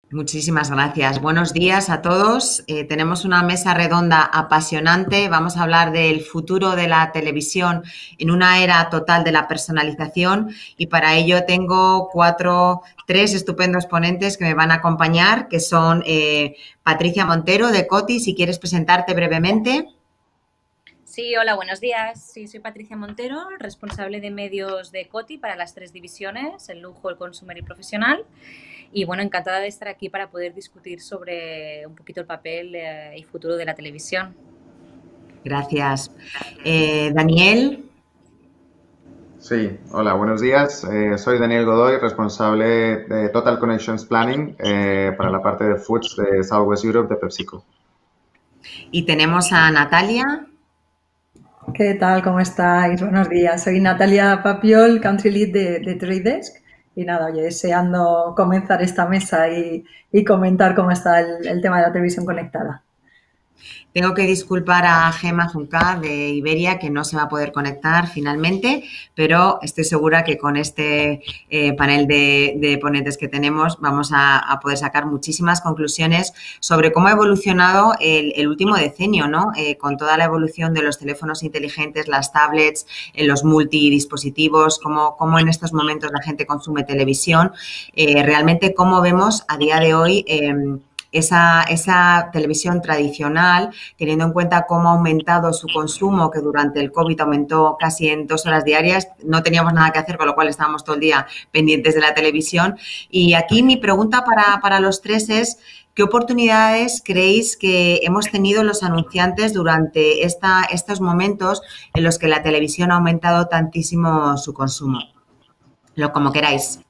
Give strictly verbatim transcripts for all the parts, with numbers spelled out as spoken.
Muchísimas gracias. Buenos días a todos. Eh, tenemos una mesa redonda apasionante. Vamos a hablar del futuro de la televisión en una era total de la personalización y para ello tengo cuatro, tres estupendos ponentes que me van a acompañar, que son eh, Patricia Montero de Coti, si quieres presentarte brevemente. Sí, hola, buenos días. Sí, soy Patricia Montero, responsable de medios de Coti para las tres divisiones, el lujo, el consumer y profesional. Y bueno, encantada de estar aquí para poder discutir sobre un poquito el papel eh, y futuro de la televisión. Gracias. Eh, Daniel. Sí, hola, buenos días. Eh, soy Daniel Godoy, responsable de Total Connections Planning eh, para la parte de Foods de Southwest Europe de PepsiCo. Y tenemos a Natalia. ¿Qué tal? ¿Cómo estáis? Buenos días. Soy Natalia Papiol, Country Lead de, de Trade Desk. Y nada, oye, deseando comenzar esta mesa y, y comentar cómo está el, el tema de la televisión conectada. Tengo que disculpar a Gema Junca de Iberia, que no se va a poder conectar finalmente, pero estoy segura que con este eh, panel de, de, ponentes que tenemos vamos a, a, poder sacar muchísimas conclusiones sobre cómo ha evolucionado el, el último decenio, ¿no? Eh, con toda la evolución de los teléfonos inteligentes, las tablets, eh, los multidispositivos, cómo, cómo en estos momentos la gente consume televisión, eh, realmente cómo vemos a día de hoy eh, Esa, esa televisión tradicional, teniendo en cuenta cómo ha aumentado su consumo, que durante el COVID aumentó casi en dos horas diarias, no teníamos nada que hacer, con lo cual estábamos todo el día pendientes de la televisión. Y aquí mi pregunta para, para los tres es, ¿qué oportunidades creéis que hemos tenido los anunciantes durante esta, estos momentos en los que la televisión ha aumentado tantísimo su consumo? Lo como queráis.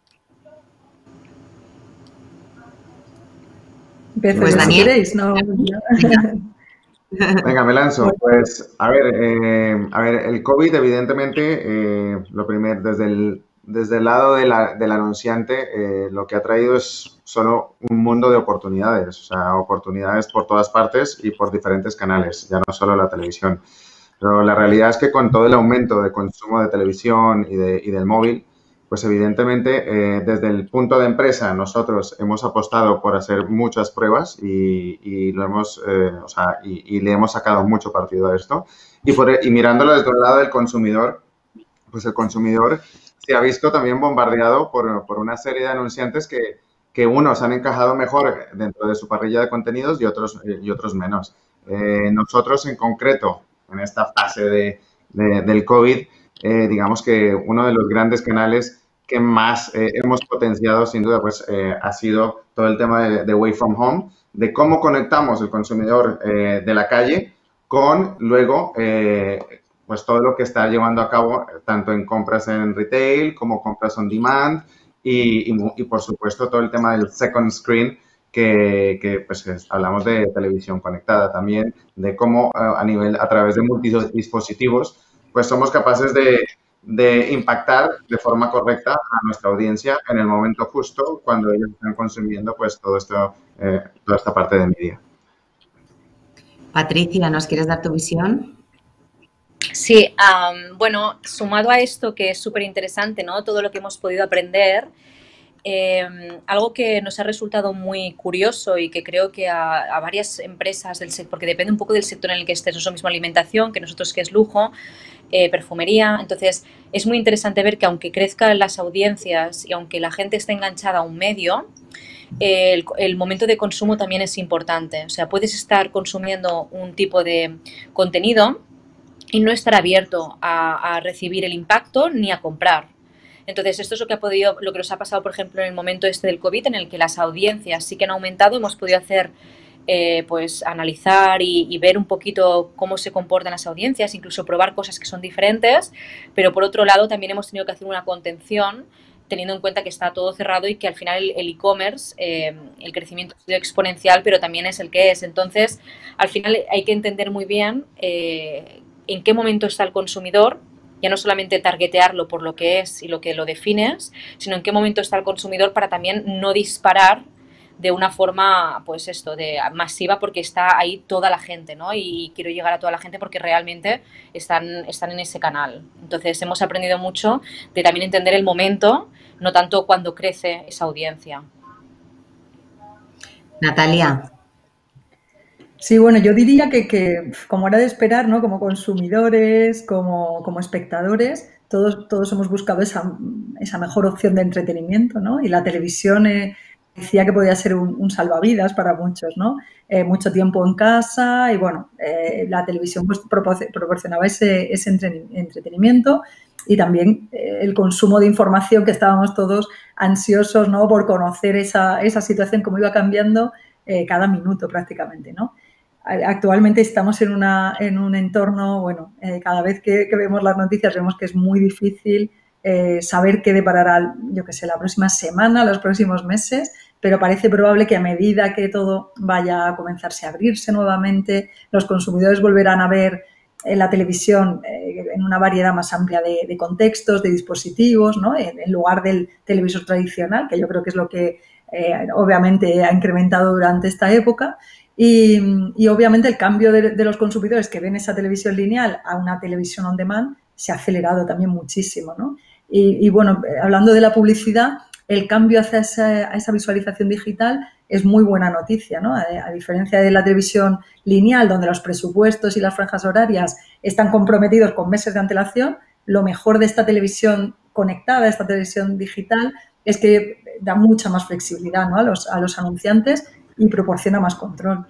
Empiezo pues yo, Daniel, si queréis, ¿no? Venga, me lanzo. Pues, a ver, eh, a ver, el COVID, evidentemente, eh, lo primero, desde el, desde el lado de la, del anunciante, eh, lo que ha traído es solo un mundo de oportunidades, o sea, oportunidades por todas partes y por diferentes canales, ya no solo la televisión. Pero la realidad es que con todo el aumento de consumo de televisión y, de, y del móvil, pues evidentemente eh, desde el punto de empresa nosotros hemos apostado por hacer muchas pruebas y, y lo hemos, eh, o sea, y, y le hemos sacado mucho partido a esto. Y, por, y mirándolo desde el lado del consumidor, pues el consumidor se ha visto también bombardeado por, por una serie de anunciantes que, que unos han encajado mejor dentro de su parrilla de contenidos y otros, y otros menos. Eh, nosotros en concreto, en esta fase de, de, del COVID, eh, digamos que uno de los grandes canales que más eh, hemos potenciado, sin duda, pues eh, ha sido todo el tema de, de Away From Home, de cómo conectamos el consumidor eh, de la calle con luego eh, pues todo lo que está llevando a cabo tanto en compras en retail como compras on demand y, y, y por supuesto todo el tema del second screen que, que pues hablamos de televisión conectada también, de cómo a nivel, a través de multidispositivos, pues somos capaces de, de impactar de forma correcta a nuestra audiencia en el momento justo cuando ellos están consumiendo pues todo esto, eh, toda esta parte de media. Patricia, ¿nos quieres dar tu visión? Sí, um, bueno, sumado a esto que es súper interesante, ¿no? Todo lo que hemos podido aprender, eh, algo que nos ha resultado muy curioso y que creo que a, a varias empresas del sector, porque depende un poco del sector en el que estés, nosotros mismo alimentación, que nosotros que es lujo, eh, perfumería, entonces es muy interesante ver que aunque crezcan las audiencias y aunque la gente esté enganchada a un medio, el, el momento de consumo también es importante, o sea, puedes estar consumiendo un tipo de contenido y no estar abierto a, a recibir el impacto ni a comprar. Entonces, esto es lo que ha podido, lo que nos ha pasado, por ejemplo, en el momento este del COVID, en el que las audiencias sí que han aumentado, hemos podido hacer, eh, pues, analizar y, y ver un poquito cómo se comportan las audiencias, incluso probar cosas que son diferentes, pero por otro lado también hemos tenido que hacer una contención teniendo en cuenta que está todo cerrado y que al final el e-commerce, eh, el crecimiento ha sido exponencial, pero también es el que es. Entonces, al final hay que entender muy bien eh, en qué momento está el consumidor, ya no solamente targetearlo por lo que es y lo que lo defines, sino en qué momento está el consumidor para también no disparar de una forma, pues esto, de masiva, porque está ahí toda la gente, ¿no? Y quiero llegar a toda la gente porque realmente están, están en ese canal. Entonces hemos aprendido mucho de también entender el momento, no tanto cuando crece esa audiencia. Natalia. Sí, bueno, yo diría que, que, como era de esperar, ¿no? Como consumidores, como, como espectadores, todos, todos hemos buscado esa, esa mejor opción de entretenimiento, ¿no? Y la televisión eh, decía que podía ser un, un salvavidas para muchos, ¿no? Eh, mucho tiempo en casa y, bueno, eh, la televisión pues, proporcionaba ese, ese entretenimiento y también eh, el consumo de información, que estábamos todos ansiosos, ¿no? Por conocer esa, esa situación, cómo iba cambiando eh, cada minuto prácticamente, ¿no? Actualmente estamos en, una, en un entorno, bueno, eh, cada vez que, que vemos las noticias vemos que es muy difícil eh, saber qué deparará, yo qué sé, la próxima semana, los próximos meses, pero parece probable que a medida que todo vaya a comenzarse a abrirse nuevamente, los consumidores volverán a ver en la televisión eh, en una variedad más amplia de, de contextos, de dispositivos, ¿no? En, en lugar del televisor tradicional, que yo creo que es lo que eh, obviamente ha incrementado durante esta época. Y, y, obviamente el cambio de, de los consumidores que ven esa televisión lineal a una televisión on demand se ha acelerado también muchísimo, ¿no? Y, y bueno, hablando de la publicidad, el cambio hacia esa, a esa visualización digital es muy buena noticia, ¿no? A, a diferencia de la televisión lineal, donde los presupuestos y las franjas horarias están comprometidos con meses de antelación, lo mejor de esta televisión conectada, esta televisión digital, es que da mucha más flexibilidad, ¿no? a, los, a los anunciantes y proporciona más control.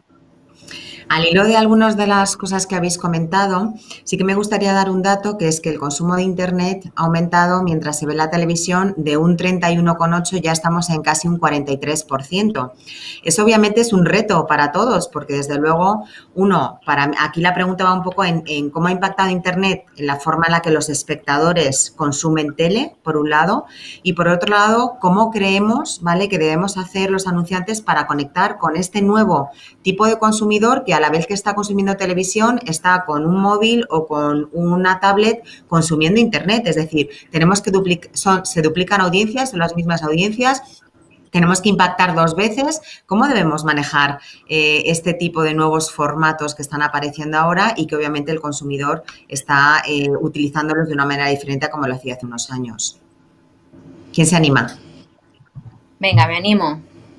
Al hilo de algunas de las cosas que habéis comentado, sí que me gustaría dar un dato, que es que el consumo de Internet ha aumentado mientras se ve la televisión de un treinta y uno coma ocho, ya estamos en casi un cuarenta y tres por ciento. Eso obviamente es un reto para todos, porque desde luego, uno, para aquí la pregunta va un poco en, en cómo ha impactado Internet en la forma en la que los espectadores consumen tele, por un lado, y por otro lado, cómo creemos, ¿vale?, que debemos hacer los anunciantes para conectar con este nuevo tipo de consumidor que a la vez que está consumiendo televisión está con un móvil o con una tablet consumiendo Internet. Es decir, tenemos que duplicar, son, se duplican audiencias, son las mismas audiencias, tenemos que impactar dos veces. ¿Cómo debemos manejar eh, este tipo de nuevos formatos que están apareciendo ahora y que obviamente el consumidor está eh, utilizándolos de una manera diferente a como lo hacía hace unos años? ¿Quién se anima? Venga, me animo.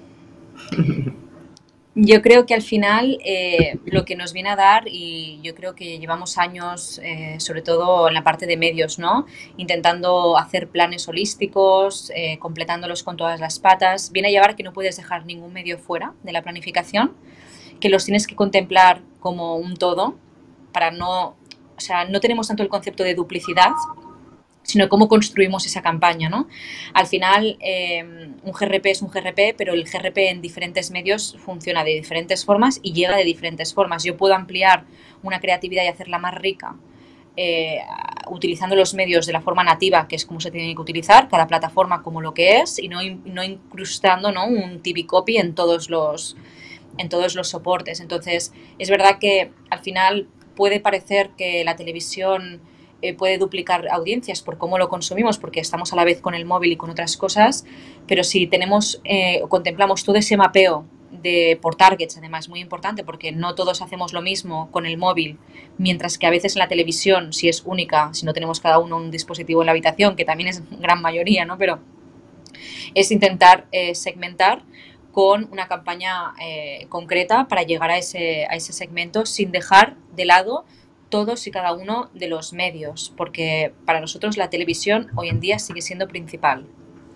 Yo creo que al final eh, lo que nos viene a dar, y yo creo que llevamos años, eh, sobre todo en la parte de medios, ¿no?, intentando hacer planes holísticos, eh, completándolos con todas las patas, viene a llevar que no puedes dejar ningún medio fuera de la planificación, que los tienes que contemplar como un todo, para no, o sea, no tenemos tanto el concepto de duplicidad, sino cómo construimos esa campaña, ¿no? Al final, eh, un G R P es un G R P, pero el G R P en diferentes medios funciona de diferentes formas y llega de diferentes formas. Yo puedo ampliar una creatividad y hacerla más rica eh, utilizando los medios de la forma nativa, que es como se tiene que utilizar, cada plataforma como lo que es, y no, no incrustando, ¿no?, un T V copy en todos los, en todos los soportes. Entonces, es verdad que al final puede parecer que la televisión puede duplicar audiencias por cómo lo consumimos, porque estamos a la vez con el móvil y con otras cosas, pero si tenemos eh, contemplamos todo ese mapeo de por targets, además muy importante, porque no todos hacemos lo mismo con el móvil, mientras que a veces en la televisión, si es única, si no tenemos cada uno un dispositivo en la habitación, que también es gran mayoría, ¿no?, pero es intentar eh, segmentar con una campaña eh, concreta para llegar a ese, a ese segmento sin dejar de lado todos y cada uno de los medios, porque para nosotros la televisión hoy en día sigue siendo principal.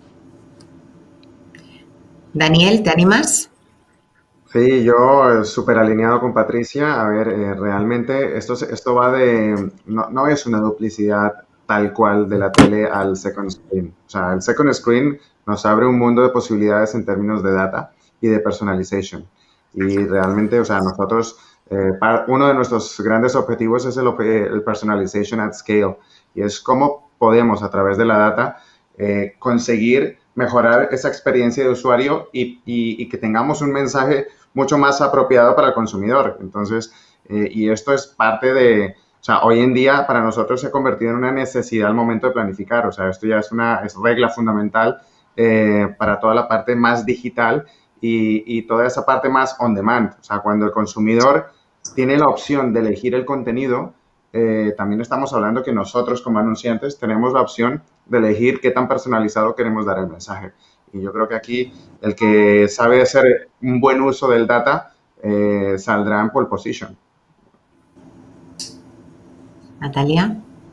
Daniel, ¿te animas? Sí, yo súper alineado con Patricia. A ver, eh, realmente esto, esto va de, no, no es una duplicidad tal cual de la tele al second screen. O sea, el second screen nos abre un mundo de posibilidades en términos de data y de personalization. Y realmente, o sea, nosotros... Eh, para, uno de nuestros grandes objetivos es el, el personalization at scale, y es cómo podemos a través de la data eh, conseguir mejorar esa experiencia de usuario y, y, y que tengamos un mensaje mucho más apropiado para el consumidor. Entonces, eh, y esto es parte de, o sea, hoy en día para nosotros se ha convertido en una necesidad al momento de planificar. O sea, esto ya es una es regla fundamental eh, para toda la parte más digital y, y toda esa parte más on demand. O sea, cuando el consumidor tiene la opción de elegir el contenido, eh, también estamos hablando que nosotros como anunciantes tenemos la opción de elegir qué tan personalizado queremos dar el mensaje. Y yo creo que aquí el que sabe hacer un buen uso del data eh, saldrá en pole position. Natalia.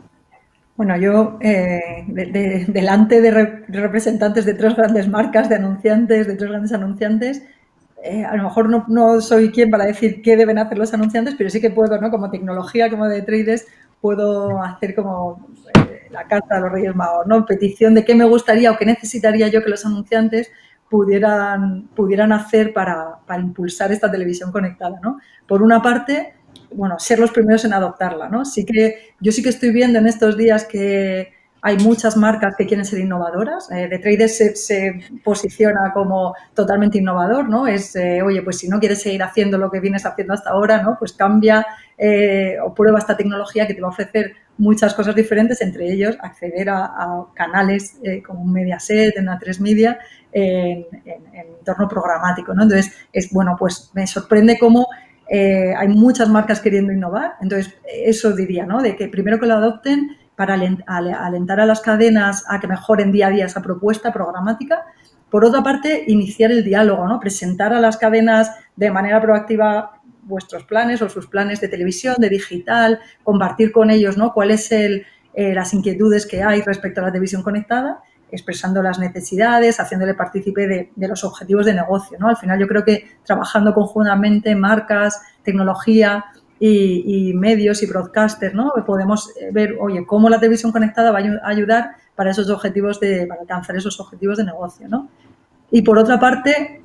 Bueno, yo eh, de, de, delante de, re, de representantes de tres grandes marcas, de anunciantes, de tres grandes anunciantes, eh, a lo mejor no, no soy quien para decir qué deben hacer los anunciantes, pero sí que puedo, ¿no? Como tecnología, como de traders, puedo hacer como eh, la carta a los Reyes Magos, ¿no? Petición de qué me gustaría o qué necesitaría yo que los anunciantes pudieran, pudieran hacer para, para impulsar esta televisión conectada, ¿no? Por una parte, bueno, ser los primeros en adoptarla, ¿no? Sí que, yo sí que estoy viendo en estos días que hay muchas marcas que quieren ser innovadoras. Eh, The Traders se, se posiciona como totalmente innovador, ¿no? Es, eh, oye, pues si no quieres seguir haciendo lo que vienes haciendo hasta ahora, ¿no? Pues cambia eh, o prueba esta tecnología que te va a ofrecer muchas cosas diferentes, entre ellos acceder a, a canales eh, como un Mediaset, en A tres Media, en, en, en entorno programático, ¿no? Entonces, es bueno, pues me sorprende cómo Eh, hay muchas marcas queriendo innovar, entonces eso diría, ¿no? De que primero que lo adopten para alentar a las cadenas a que mejoren día a día esa propuesta programática. Por otra parte, iniciar el diálogo, ¿no? Presentar a las cadenas de manera proactiva vuestros planes o sus planes de televisión, de digital, compartir con ellos, ¿no? Cuáles son eh, las inquietudes que hay respecto a la televisión conectada, expresando las necesidades, haciéndole partícipe de, de los objetivos de negocio, ¿no? Al final yo creo que trabajando conjuntamente marcas, tecnología y, y medios y broadcasters, ¿no? Podemos ver, oye, cómo la televisión conectada va a ayudar para esos objetivos de, para alcanzar esos objetivos de negocio, ¿no? Y por otra parte,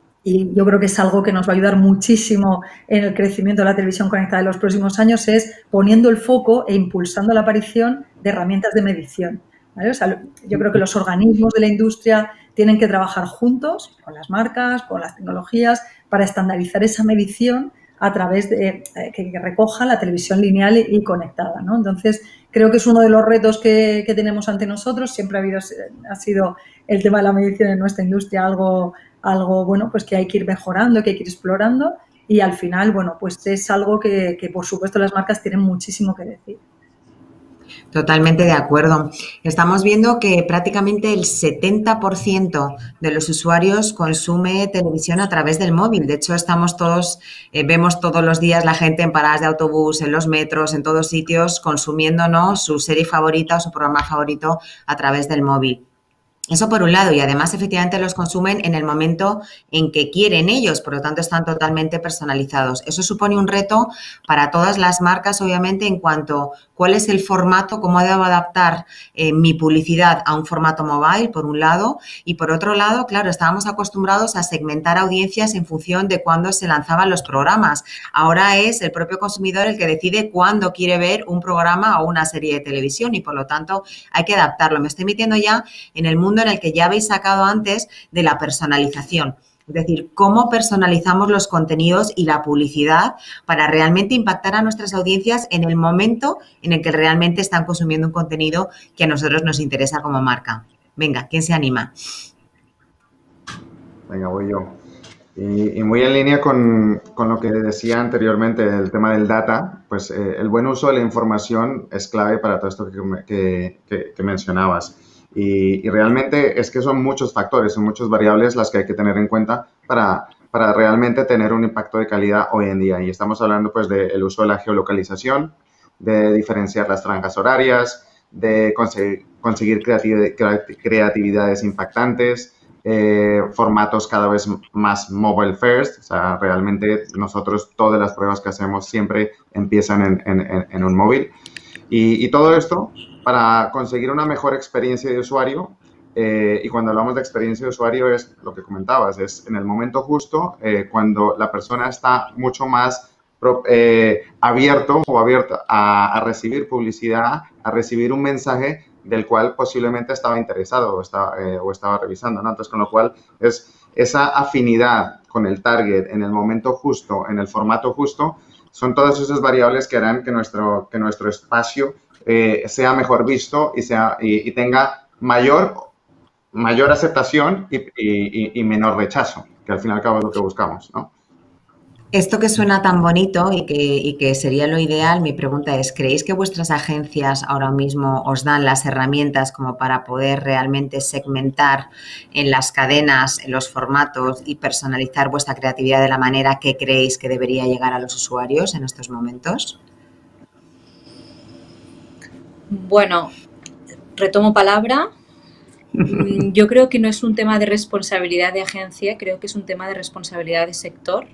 y yo creo que es algo que nos va a ayudar muchísimo en el crecimiento de la televisión conectada en los próximos años, es poniendo el foco e impulsando la aparición de herramientas de medición. ¿Vale? O sea, yo creo que los organismos de la industria tienen que trabajar juntos con las marcas, con las tecnologías, para estandarizar esa medición a través de eh, que, que recoja la televisión lineal y, y conectada, ¿no? Entonces, creo que es uno de los retos que, que tenemos ante nosotros. Siempre ha, habido, ha sido el tema de la medición en nuestra industria algo, algo bueno, pues que hay que ir mejorando, que hay que ir explorando, y al final, bueno, pues es algo que, que por supuesto las marcas tienen muchísimo que decir. Totalmente de acuerdo. Estamos viendo que prácticamente el setenta por ciento de los usuarios consume televisión a través del móvil. De hecho, estamos todos, eh, vemos todos los días la gente en paradas de autobús, en los metros, en todos sitios, consumiendo, ¿no?, su serie favorita o su programa favorito a través del móvil. Eso por un lado, y además efectivamente los consumen en el momento en que quieren ellos, por lo tanto están totalmente personalizados. Eso supone un reto para todas las marcas, obviamente, en cuanto a cuál es el formato, cómo debo adaptar eh, mi publicidad a un formato mobile, por un lado, y por otro lado, claro, estábamos acostumbrados a segmentar audiencias en función de cuándo se lanzaban los programas. Ahora es el propio consumidor el que decide cuándo quiere ver un programa o una serie de televisión y, por lo tanto, hay que adaptarlo. Me estoy metiendo ya en el mundo en el que ya habéis sacado antes de la personalización. Es decir, cómo personalizamos los contenidos y la publicidad para realmente impactar a nuestras audiencias en el momento en el que realmente están consumiendo un contenido que a nosotros nos interesa como marca. Venga, ¿quién se anima? Venga, voy yo. Y, y muy en línea con, con lo que decía anteriormente, el tema del data, pues eh, el buen uso de la información es clave para todo esto que, que, que, que mencionabas. Y, y realmente es que son muchos factores, son muchas variables las que hay que tener en cuenta para, para realmente tener un impacto de calidad hoy en día. Y estamos hablando pues del uso de la geolocalización, de diferenciar las franjas horarias, de conseguir, conseguir creatividad, creatividades impactantes, eh, formatos cada vez más mobile first. O sea, realmente nosotros todas las pruebas que hacemos siempre empiezan en, en, en un móvil. Y, y todo esto para conseguir una mejor experiencia de usuario, eh, y cuando hablamos de experiencia de usuario es lo que comentabas, es en el momento justo, eh, cuando la persona está mucho más pro, eh, abierto o abierta a, a recibir publicidad, a recibir un mensaje del cual posiblemente estaba interesado o estaba, eh, o estaba revisando, ¿no? Entonces, con lo cual es esa afinidad con el target en el momento justo, en el formato justo, son todas esas variables que harán que nuestro, que nuestro espacio eh, sea mejor visto y, sea, y, y tenga mayor, mayor aceptación y, y, y menor rechazo, que al fin y al cabo es lo que buscamos, ¿no? Esto que suena tan bonito y que, y que sería lo ideal, mi pregunta es, ¿creéis que vuestras agencias ahora mismo os dan las herramientas como para poder realmente segmentar en las cadenas, en los formatos y personalizar vuestra creatividad de la manera que creéis que debería llegar a los usuarios en estos momentos? Bueno, retomo palabra. Yo creo que no es un tema de responsabilidad de agencia, creo que es un tema de responsabilidad de sector.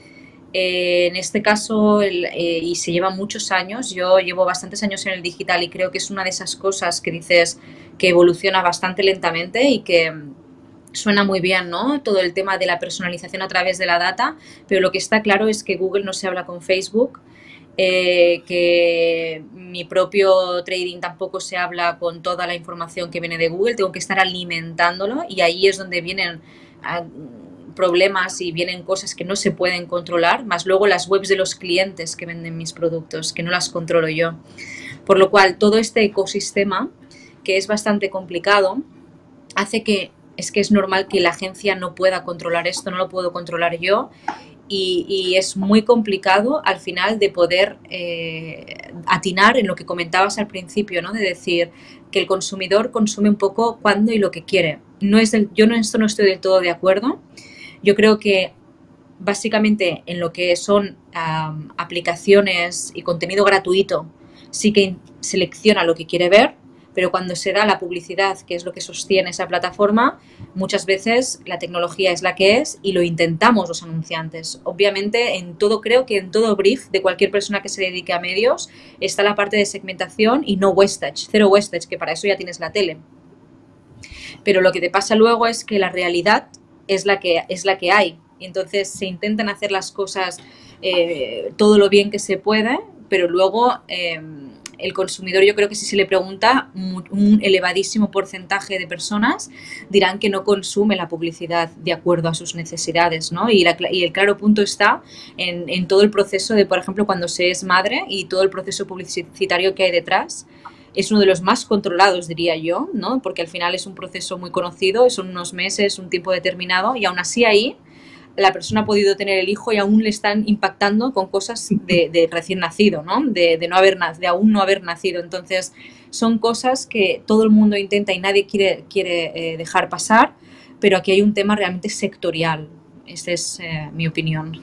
Eh, en este caso, el, eh, y se lleva muchos años, yo llevo bastantes años en el digital y creo que es una de esas cosas que dices que evoluciona bastante lentamente y que suena muy bien, ¿no? Todo el tema de la personalización a través de la data, pero lo que está claro es que Google no se habla con Facebook, eh, que mi propio trading tampoco se habla con toda la información que viene de Google, tengo que estar alimentándolo y ahí es donde vienen a, problemas y vienen cosas que no se pueden controlar, más luego las webs de los clientes que venden mis productos, que no las controlo yo. Por lo cual, todo este ecosistema, que es bastante complicado, hace que es que es normal que la agencia no pueda controlar esto, no lo puedo controlar yo y, y es muy complicado al final de poder eh, atinar en lo que comentabas al principio, ¿no? De decir que el consumidor consume un poco cuando y lo que quiere. No es del, yo en esto no estoy del todo de acuerdo. Yo creo que básicamente en lo que son um, aplicaciones y contenido gratuito sí que selecciona lo que quiere ver, pero cuando se da la publicidad, que es lo que sostiene esa plataforma, muchas veces la tecnología es la que es y lo intentamos los anunciantes. Obviamente, en todo, creo que en todo brief de cualquier persona que se dedique a medios está la parte de segmentación y no wastage, cero wastage, que para eso ya tienes la tele. Pero lo que te pasa luego es que la realidad es la que, es la que hay. Y entonces se intentan hacer las cosas eh, todo lo bien que se puede, pero luego eh, el consumidor, yo creo que si se le pregunta, un elevadísimo porcentaje de personas dirán que no consume la publicidad de acuerdo a sus necesidades, ¿no? Y, la, y el claro punto está en, en todo el proceso de, por ejemplo, cuando se es madre y todo el proceso publicitario que hay detrás. Es uno de los más controlados, diría yo, ¿no? Porque al final es un proceso muy conocido, son unos meses, un tiempo determinado, y aún así ahí la persona ha podido tener el hijo y aún le están impactando con cosas de, de recién nacido, ¿no? De, de, no haber, de aún no haber nacido. Entonces, son cosas que todo el mundo intenta y nadie quiere, quiere eh, dejar pasar, pero aquí hay un tema realmente sectorial. Esa es eh, mi opinión.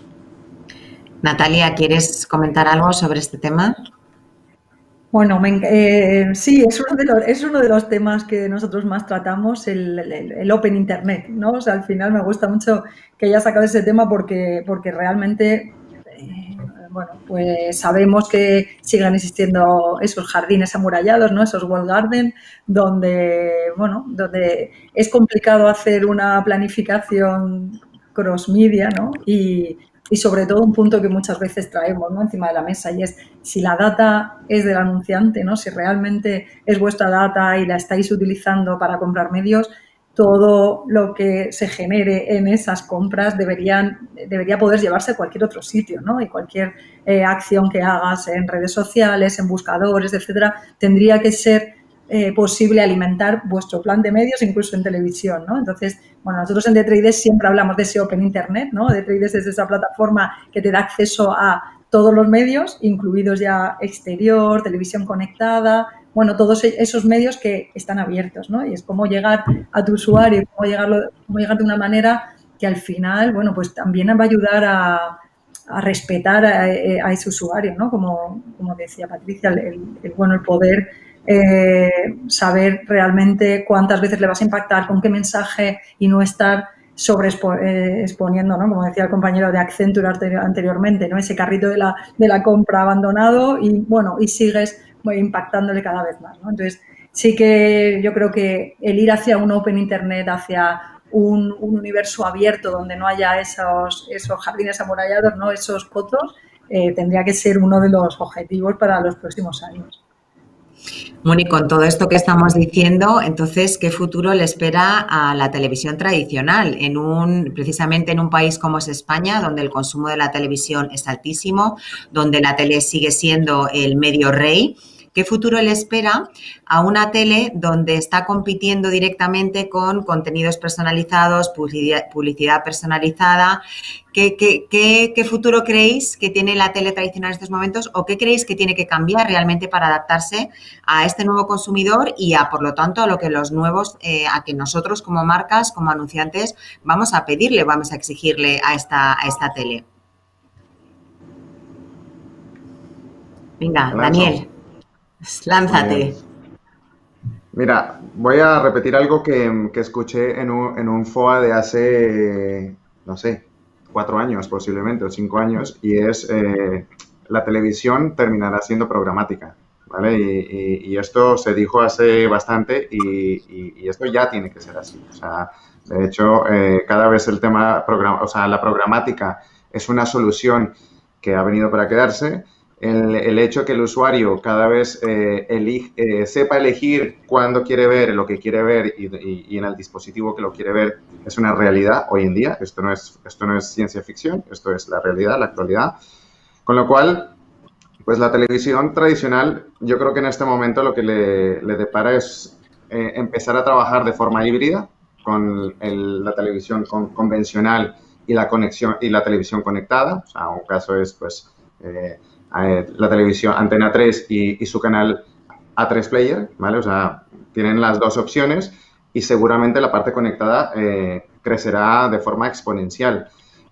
Natalia, ¿quieres comentar algo sobre este tema? Bueno, me, eh, sí, es uno, de los, es uno de los temas que nosotros más tratamos, el, el, el Open Internet, ¿no? O sea, al final me gusta mucho que hayas sacado ese tema porque, porque realmente, eh, bueno, pues sabemos que siguen existiendo esos jardines amurallados, ¿no? Esos walled garden, donde, bueno, donde es complicado hacer una planificación cross-media, ¿no? Y, Y sobre todo un punto que muchas veces traemos, ¿no?, encima de la mesa, y es si la data es del anunciante, ¿no? Si realmente es vuestra data y la estáis utilizando para comprar medios, todo lo que se genere en esas compras deberían, debería poder llevarse a cualquier otro sitio, ¿no? Y cualquier eh, acción que hagas en redes sociales, en buscadores, etcétera, tendría que ser Eh, posible alimentar vuestro plan de medios, incluso en televisión, ¿no? Entonces, bueno, nosotros en DTraders siempre hablamos de ese Open Internet, ¿no? DTraders es esa plataforma que te da acceso a todos los medios, incluidos ya exterior, televisión conectada, bueno, todos esos medios que están abiertos, ¿no? Y es cómo llegar a tu usuario, cómo, llegarlo, cómo llegar de una manera que al final, bueno, pues también va a ayudar a, a respetar a, a ese usuario, ¿no? Como, como decía Patricia, el, el, bueno, el poder Eh, saber realmente cuántas veces le vas a impactar, con qué mensaje y no estar sobre eh, exponiendo, ¿no? Como decía el compañero de Accenture anteriormente, ¿no? Ese carrito de la, de la compra abandonado y, bueno, y sigues impactándole cada vez más, ¿no? Entonces, sí que yo creo que el ir hacia un Open Internet, hacia un, un universo abierto donde no haya esos, esos jardines amurallados, ¿no? Esos cotos, eh, tendría que ser uno de los objetivos para los próximos años. Moni, con todo esto que estamos diciendo, entonces, ¿qué futuro le espera a la televisión tradicional? En un, precisamente en un país como es España, donde el consumo de la televisión es altísimo, donde la tele sigue siendo el medio rey. ¿qué futuro le espera a una tele donde está compitiendo directamente con contenidos personalizados, publicidad, publicidad personalizada? ¿Qué, qué, qué, ¿Qué futuro creéis que tiene la tele tradicional en estos momentos o qué creéis que tiene que cambiar realmente para adaptarse a este nuevo consumidor y a, por lo tanto, a lo que los nuevos, eh, a que nosotros como marcas, como anunciantes, vamos a pedirle, vamos a exigirle a esta, a esta tele? Venga, Daniel, lánzate. Mira, voy a repetir algo que, que escuché en un, en un F O A de hace, no sé, cuatro años posiblemente, o cinco años, y es eh, la televisión terminará siendo programática, ¿vale? Y, y, y esto se dijo hace bastante y, y, y esto ya tiene que ser así. O sea, de hecho, eh, cada vez el tema, program, o sea, la programática es una solución que ha venido para quedarse. El, el hecho que el usuario cada vez eh, elige, eh, sepa elegir cuándo quiere ver lo que quiere ver y, y, y en el dispositivo que lo quiere ver es una realidad hoy en día. Esto no es, esto no es ciencia ficción, esto es la realidad, la actualidad. Con lo cual, pues la televisión tradicional, yo creo que en este momento lo que le, le depara es eh, empezar a trabajar de forma híbrida con el, la televisión con, convencional y la conexión y la televisión conectada. O sea, un caso es, pues, eh, la televisión Antena tres y, y su canal A tres Player, ¿vale? O sea, tienen las dos opciones y seguramente la parte conectada eh, crecerá de forma exponencial.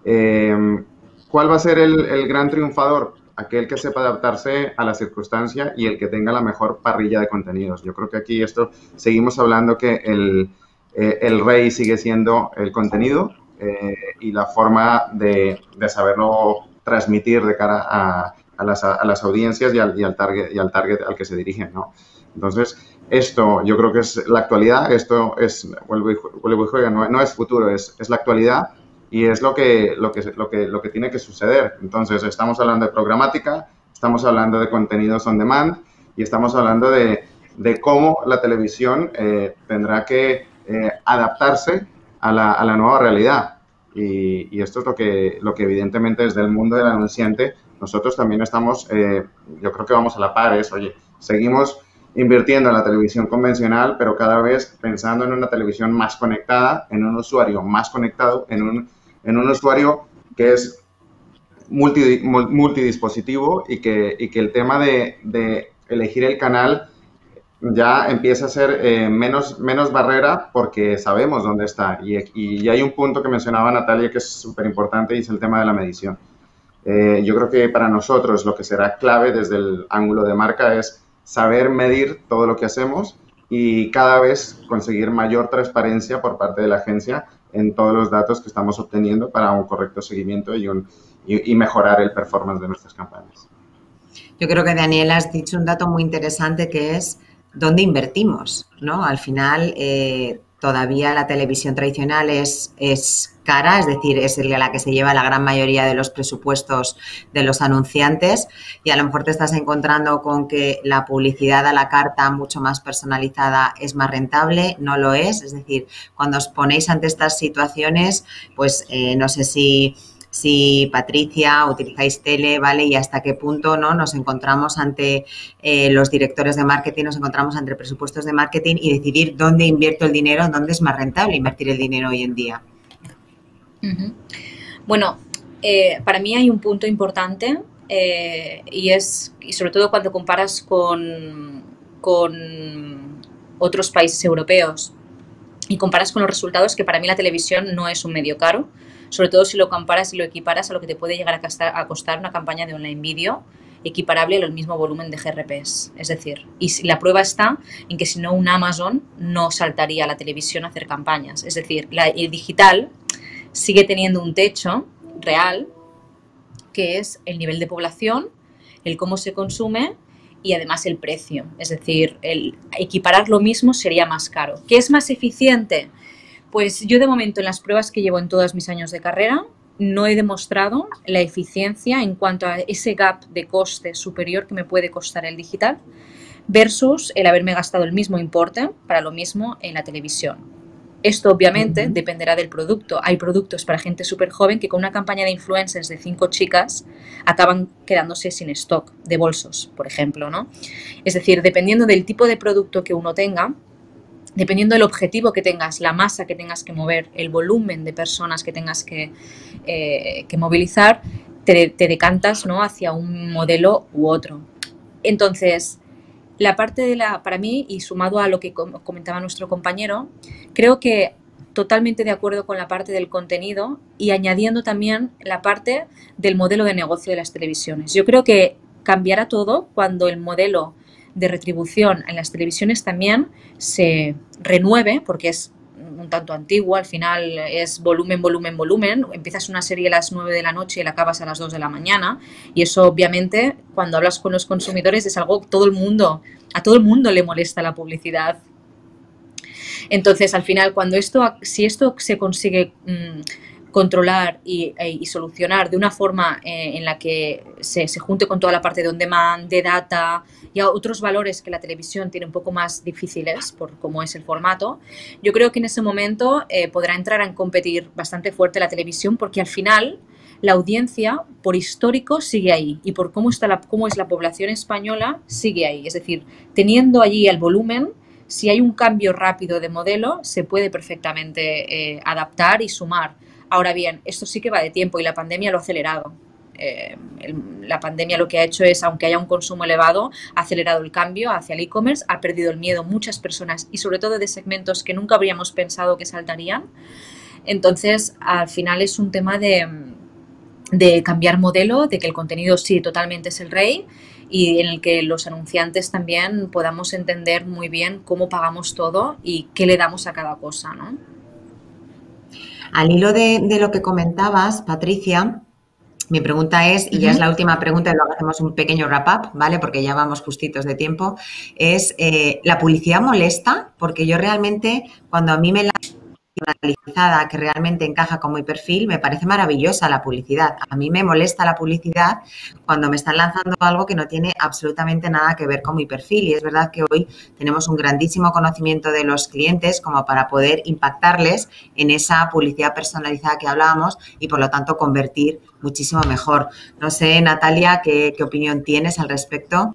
Eh, ¿Cuál va a ser el, el gran triunfador? Aquel que sepa adaptarse a la circunstancia y el que tenga la mejor parrilla de contenidos. Yo creo que aquí esto seguimos hablando que el, eh, el rey sigue siendo el contenido eh, y la forma de, de saberlo transmitir de cara a A las, a las audiencias y al, y, al target, y al target al que se dirigen, ¿no? Entonces, esto yo creo que es la actualidad, esto es, vuelvo y, vuelvo y juega, no, no es futuro, es, es la actualidad y es lo que, lo, que, lo, que, lo que tiene que suceder. Entonces, estamos hablando de programática, estamos hablando de contenidos on demand y estamos hablando de, de cómo la televisión eh, tendrá que eh, adaptarse a la, a la nueva realidad. Y, y esto es lo que, lo que evidentemente desde el mundo del anunciante nosotros también estamos, eh, yo creo que vamos a la par, es, oye, seguimos invirtiendo en la televisión convencional, pero cada vez pensando en una televisión más conectada, en un usuario más conectado, en un, en un usuario que es multi, multidispositivo y que, y que el tema de, de elegir el canal ya empieza a ser eh, menos, menos barrera porque sabemos dónde está. Y, y, y hay un punto que mencionaba Natalia que es súper importante y es el tema de la medición. Eh, yo creo que para nosotros lo que será clave desde el ángulo de marca es saber medir todo lo que hacemos y cada vez conseguir mayor transparencia por parte de la agencia en todos los datos que estamos obteniendo para un correcto seguimiento y, un, y, y mejorar el performance de nuestras campañas. Yo creo que, Daniela, has dicho un dato muy interesante que es dónde invertimos, ¿no? Al final, eh, todavía la televisión tradicional es, es cara, es decir, es la que se lleva la gran mayoría de los presupuestos de los anunciantes y a lo mejor te estás encontrando con que la publicidad a la carta mucho más personalizada es más rentable, no lo es, es decir, cuando os ponéis ante estas situaciones, pues eh, no sé si... Si, Patricia, utilizáis tele, ¿vale? Y hasta qué punto, ¿no? Nos encontramos ante eh, los directores de marketing, nos encontramos ante presupuestos de marketing y decidir dónde invierto el dinero, dónde es más rentable invertir el dinero hoy en día. Uh-huh. Bueno, eh, para mí hay un punto importante eh, y es, y sobre todo cuando comparas con, con otros países europeos y comparas con los resultados, que para mí la televisión no es un medio caro, sobre todo si lo comparas y lo equiparas a lo que te puede llegar a costar, a costar una campaña de online video equiparable al mismo volumen de G R Ps. Es decir, y la prueba está en que si no un Amazon no saltaría a la televisión a hacer campañas. Es decir, la, el digital sigue teniendo un techo real que es el nivel de población, el cómo se consume y además el precio. Es decir, el equiparar lo mismo sería más caro. ¿Qué es más eficiente? Pues yo de momento en las pruebas que llevo en todos mis años de carrera no he demostrado la eficiencia en cuanto a ese gap de coste superior que me puede costar el digital versus el haberme gastado el mismo importe para lo mismo en la televisión. Esto obviamente uh-huh. dependerá del producto. Hay productos para gente súper joven que con una campaña de influencers de cinco chicas acaban quedándose sin stock de bolsos, por ejemplo, ¿no? Es decir, dependiendo del tipo de producto que uno tenga, dependiendo del objetivo que tengas, la masa que tengas que mover, el volumen de personas que tengas que, eh, que movilizar, te, te decantas, ¿no?, hacia un modelo u otro. Entonces, la parte de la, para mí, y sumado a lo que comentaba nuestro compañero, creo que totalmente de acuerdo con la parte del contenido y añadiendo también la parte del modelo de negocio de las televisiones. Yo creo que cambiará todo cuando el modelo de retribución en las televisiones también se renueve, porque es un tanto antiguo, al final es volumen, volumen, volumen. Empiezas una serie a las nueve de la noche y la acabas a las dos de la mañana, y eso obviamente cuando hablas con los consumidores es algo que todo el mundo, a todo el mundo le molesta la publicidad. Entonces, al final, cuando esto, si esto se consigue mmm, controlar y, y solucionar de una forma eh, en la que se, se junte con toda la parte de on demand, de data y a otros valores que la televisión tiene un poco más difíciles por cómo es el formato, yo creo que en ese momento eh, podrá entrar a competir bastante fuerte la televisión, porque al final la audiencia por histórico sigue ahí y por cómo, está la, cómo es la población española sigue ahí. Es decir, teniendo allí el volumen, si hay un cambio rápido de modelo, se puede perfectamente eh, adaptar y sumar. Ahora bien, esto sí que va de tiempo y la pandemia lo ha acelerado. Eh, el, la pandemia lo que ha hecho es, aunque haya un consumo elevado, ha acelerado el cambio hacia el e-commerce, ha perdido el miedo muchas personas y sobre todo de segmentos que nunca habríamos pensado que saltarían. Entonces, al final es un tema de, de cambiar modelo, de que el contenido sí totalmente es el rey y en el que los anunciantes también podamos entender muy bien cómo pagamos todo y qué le damos a cada cosa, ¿no? Al hilo de, de lo que comentabas, Patricia, mi pregunta es, y uh-huh. ya es la última pregunta y luego hacemos un pequeño wrap-up, ¿vale? Porque ya vamos justitos de tiempo, es, eh, ¿la publicidad molesta? Porque yo realmente, cuando a mí me la personalizada que realmente encaja con mi perfil, me parece maravillosa la publicidad. A mí me molesta la publicidad cuando me están lanzando algo que no tiene absolutamente nada que ver con mi perfil, y es verdad que hoy tenemos un grandísimo conocimiento de los clientes como para poder impactarles en esa publicidad personalizada que hablábamos y por lo tanto convertir muchísimo mejor. No sé, Natalia, ¿qué, qué opinión tienes al respecto?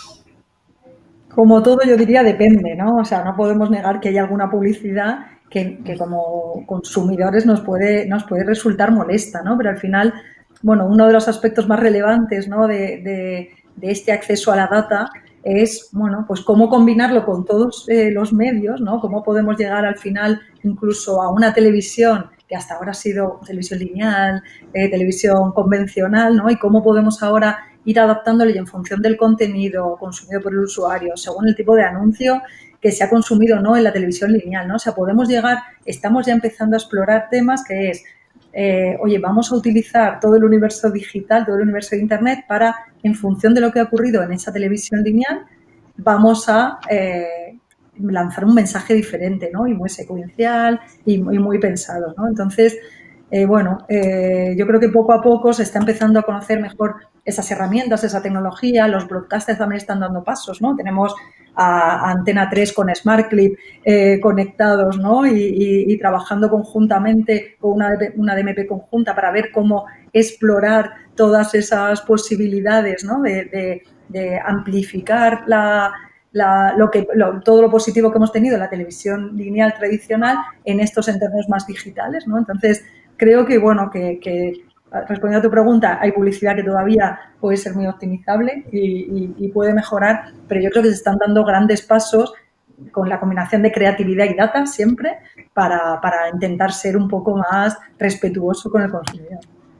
Como todo, yo diría depende, ¿no? O sea, no podemos negar que hay alguna publicidad Que, que como consumidores nos puede, nos puede resultar molesta, ¿no? Pero al final, bueno, uno de los aspectos más relevantes, ¿no?, de, de, de este acceso a la data es, bueno, pues cómo combinarlo con todos eh, los medios, ¿no? Cómo podemos llegar al final incluso a una televisión que hasta ahora ha sido televisión lineal, eh, televisión convencional, ¿no? Y cómo podemos ahora ir adaptándole y en función del contenido consumido por el usuario, según el tipo de anuncio que se ha consumido, ¿no?, en la televisión lineal, ¿no? O sea, podemos llegar, estamos ya empezando a explorar temas que es, eh, oye, vamos a utilizar todo el universo digital, todo el universo de Internet para, en función de lo que ha ocurrido en esa televisión lineal, vamos a eh, lanzar un mensaje diferente, ¿no? Y muy secuencial y muy, muy pensado, ¿no? Entonces, eh, bueno, eh, yo creo que poco a poco se está empezando a conocer mejor esas herramientas, esa tecnología. Los broadcasters también están dando pasos, ¿no? Tenemos a Antena tres con SmartClip eh, conectados, ¿no? Y, y, y trabajando conjuntamente con una, una D M P conjunta para ver cómo explorar todas esas posibilidades, ¿no?, de, de, de amplificar la, la, lo que, lo, todo lo positivo que hemos tenido en la televisión lineal tradicional en estos entornos más digitales, ¿no? Entonces, creo que, bueno, que, que respondiendo a tu pregunta, hay publicidad que todavía puede ser muy optimizable y, y, y puede mejorar, pero yo creo que se están dando grandes pasos con la combinación de creatividad y data siempre para, para intentar ser un poco más respetuoso con el consumidor.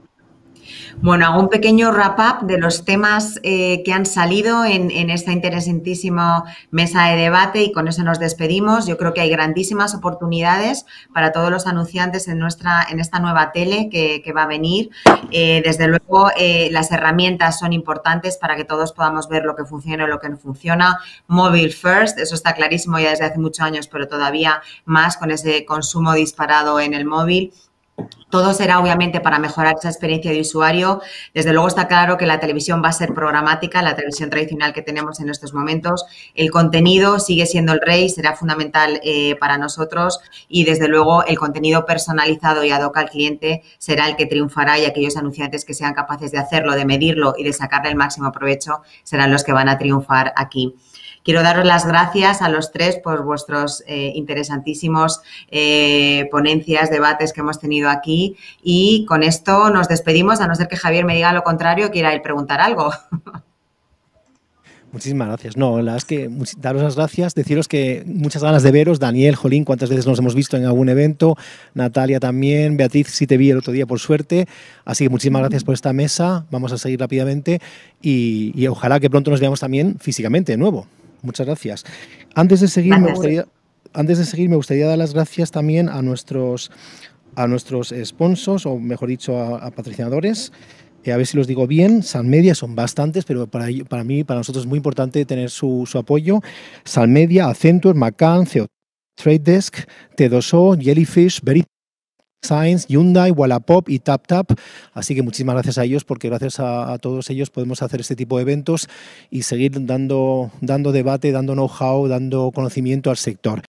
Bueno, hago un pequeño wrap-up de los temas eh, que han salido en, en esta interesantísima mesa de debate y con eso nos despedimos. Yo creo que hay grandísimas oportunidades para todos los anunciantes en, nuestra, en esta nueva tele que, que va a venir. Eh, desde luego, eh, las herramientas son importantes para que todos podamos ver lo que funciona y lo que no funciona. Mobile first, eso está clarísimo ya desde hace muchos años, pero todavía más con ese consumo disparado en el móvil. Todo será obviamente para mejorar esa experiencia de usuario. Desde luego está claro que la televisión va a ser programática, la televisión tradicional que tenemos en estos momentos. El contenido sigue siendo el rey, será fundamental eh, para nosotros y desde luego el contenido personalizado y ad hoc al cliente será el que triunfará y aquellos anunciantes que sean capaces de hacerlo, de medirlo y de sacarle el máximo provecho serán los que van a triunfar aquí. Quiero daros las gracias a los tres por vuestros eh, interesantísimos eh, ponencias, debates que hemos tenido aquí y con esto nos despedimos, a no ser que Javier me diga lo contrario, quiera ir preguntar algo. Muchísimas gracias. No, la verdad es que daros las gracias, deciros que muchas ganas de veros. Daniel, Jolín, cuántas veces nos hemos visto en algún evento, Natalia también, Beatriz, sí te vi el otro día por suerte. Así que muchísimas gracias por esta mesa, vamos a seguir rápidamente y, y ojalá que pronto nos veamos también físicamente de nuevo. Muchas gracias. Antes de seguir, me gustaría, antes de seguir, me gustaría dar las gracias también a nuestros, a nuestros sponsors, o mejor dicho, a, a patrocinadores. Eh, a ver si los digo bien. Salmedia son bastantes, pero para, para mí, para nosotros es muy importante tener su, su apoyo. Salmedia, Accenture, McCann, C E O, Trade Desk, T dos O, Jellyfish, Verit Science, Hyundai, Wallapop y TapTap. Así que muchísimas gracias a ellos porque gracias a, a todos ellos podemos hacer este tipo de eventos y seguir dando, dando debate, dando know-how, dando conocimiento al sector.